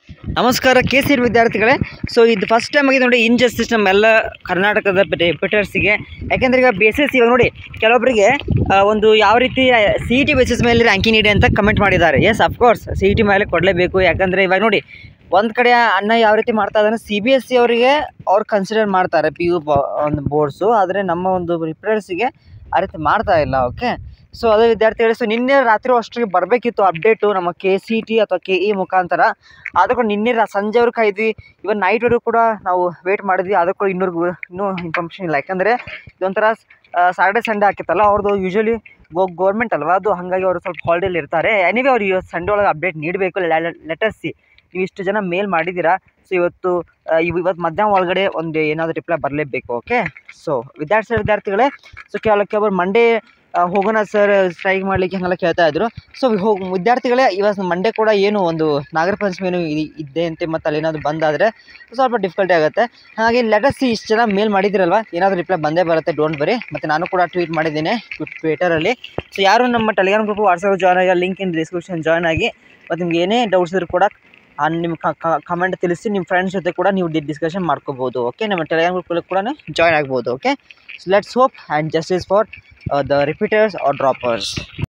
ನಮಸ್ಕಾರ KCR ವಿದ್ಯಾರ್ಥಿಗಳೇ. So ಇದು ಫಸ್ಟ್ ಟೈಮ್ ಆಗಿದೆ ನೋಡಿ ಇನ್ಜಸ್ಟಿಸ್ ನಮ್ಮೆಲ್ಲ ಕರ್ನಾಟಕದ ರಿಪೀಟರ್ಸಿಗೆ. ಯಾಕೆಂದರೆ ಈಗ ಬೇಸಿಸ್ ಇವಾಗ ನೋಡಿ ಕೆಲವೊಬ್ಬರಿಗೆ ಒಂದು ಯಾವ ರೀತಿ CET ಬೇಸಿಸ್ ಮೇಲೆ ರ್ಯಾಂಕಿಂಗ್ ನೀಡಿ ಅಂತ ಕಮೆಂಟ್ ಮಾಡಿದ್ದಾರೆ. ಎಸ್ ಅಫ್ಕೋರ್ಸ್ CET ಮೇಲೆ ಕೊಡಲೇಬೇಕು. ಯಾಕಂದರೆ ಇವಾಗ ನೋಡಿ ಒಂದು ಕಡೆ ಅಣ್ಣ ಯಾವ ರೀತಿ ಮಾಡ್ತಾ ಇದ್ದಾನೆ, CBSE ಅವರಿಗೆ ಅವ್ರು ಕನ್ಸಿಡರ್ ಮಾಡ್ತಾರೆ PU ಒಂದು ಬೋರ್ಡ್ಸು, ಆದರೆ ನಮ್ಮ ಒಂದು ರಿಪೀಟರ್ಸಿಗೆ ಆ ರೀತಿ ಮಾಡ್ತಾ ಇಲ್ಲ. ಓಕೆ, ಸೊ ಅದೇ ವಿದ್ಯಾರ್ಥಿಗಳು, ಸೊ ನಿನ್ನೆ ರಾತ್ರಿ ಅಷ್ಟರಿಗೆ ಬರಬೇಕಿತ್ತು ಅಪ್ಡೇಟು ನಮ್ಮ KCET ಅಥವಾ KE ಮುಖಾಂತರ. ಆದರೂ ಕೂಡ ನಿನ್ನೆ ಸಂಜೆವರೆಗೂ ಕಾಯ್ದ್ವಿ, ಇವನ್ ನೈಟ್ವರೆಗೂ ಕೂಡ ನಾವು ವೇಟ್ ಮಾಡಿದ್ವಿ. ಆದರೂ ಕೂಡ ಇನ್ನೂ ಇನ್ಫಾರ್ಮೇಷನ್ ಇಲ್ಲ. ಯಾಕಂದರೆ ಇದೊಂಥರ ಸಾಟರ್ಡೆ ಸಂಡೇ ಹಾಕಿತ್ತಲ್ಲ, ಅವ್ರದ್ದು ಯೂಶ್ವಲಿ ಗೌರ್ಮೆಂಟ್ ಅಲ್ವಾ ಅದು, ಹಾಗಾಗಿ ಅವರು ಸ್ವಲ್ಪ ಹಾಲಿಡೇಲಿ ಇರ್ತಾರೆ. ಎನಿವೆ ಅವ್ರು ಇವತ್ತು ಸಂಡೇ ಒಳಗೆ ಅಪ್ಡೇಟ್ ನೀಡಬೇಕು. ಲೆಟಸ್ ಸಿ, ನೀವು ಇಷ್ಟು ಜನ ಮೇಲ್ ಮಾಡಿದ್ದೀರಾ, ಸೊ ಇವತ್ತು ಮಧ್ಯಾಹ್ನ ಒಳಗಡೆ ಒಂದು ಏನಾದರೂ ರಿಪ್ಲೈ ಬರಲೇಬೇಕು. ಓಕೆ, ಸೊ ವಿದ್ಯಾರ್ಥಿಗಳೇ, ಸೊ ಕೆಲವರು ಮಂಡೇ ಹೋಗೋಣ ಸರ್ ಸ್ಟ್ರೈಕ್ ಮಾಡಲಿಕ್ಕೆ ಹಂಗೆಲ್ಲ ಕೇಳ್ತಾ ಇದ್ರು. ಸೊ ವಿದ್ಯಾರ್ಥಿಗಳೇ, ಇವತ್ತು ಮಂಡೇ ಕೂಡ ಏನು ಒಂದು ನಾಗರ ಪಂಚಮಿ ಏನು ಇದ್ದೆ ಅಂತೆ, ಮತ್ತು ಅಲ್ಲಿ ಏನಾದರೂ ಬಂದಾದರೆ ಸ್ವಲ್ಪ ಡಿಫಿಕಲ್ಟಿ ಆಗುತ್ತೆ. ಹಾಗೆ ಲೆಟಸ್ ಸಿ, ಇಷ್ಟು ಜನ ಮೇಲ್ ಮಾಡಿದ್ದೀರಲ್ವ, ಏನಾದರೂ ರಿಪ್ಲೈ ಬಂದೇ ಬರುತ್ತೆ, ಡೋಂಟ್ ಬರಿ. ಮತ್ತು ನಾನು ಕೂಡ ಟ್ವೀಟ್ ಮಾಡಿದ್ದೇನೆ ಟ್ವಿಟರಲ್ಲಿ. ಸೊ ಯಾರು ನಮ್ಮ ಟೆಲಿಗ್ರಾಮ್ ಗ್ರೂಪ್ ವಾಟ್ಸಪ್ ಜಾಯ್ನ್ ಆಗಿ, ಲಿಂಕ್ ಇನ್ ಡಿಸ್ಕ್ರಿಪ್ಷನ್ ಜಾಯ್ನ್ ಆಗಿ, ಮತ್ತು ನಿಮ್ಗೆ ಏನೇ ಡೌಟ್ಸ್ ಇದ್ರೂ ಕೂಡ ನಿಮ್ಮ ಕಮೆಂಟ್ ತಿಳಿಸಿ. ನಿಮ್ಮ ಫ್ರೆಂಡ್ಸ್ ಜೊತೆ ಕೂಡ ನೀವು ಡಿಸ್ಕಷನ್ ಮಾಡ್ಕೋಬೋದು. ಓಕೆ, ನಮ್ಮ ಟೆಲಿಗ್ರಾಮ್ ಗ್ರೂಪಲ್ಲಿ ಕೂಡ ಜಾಯ್ನ್ ಆಗ್ಬೋದು. Okay, so let's hope and justice for the repeaters or droppers.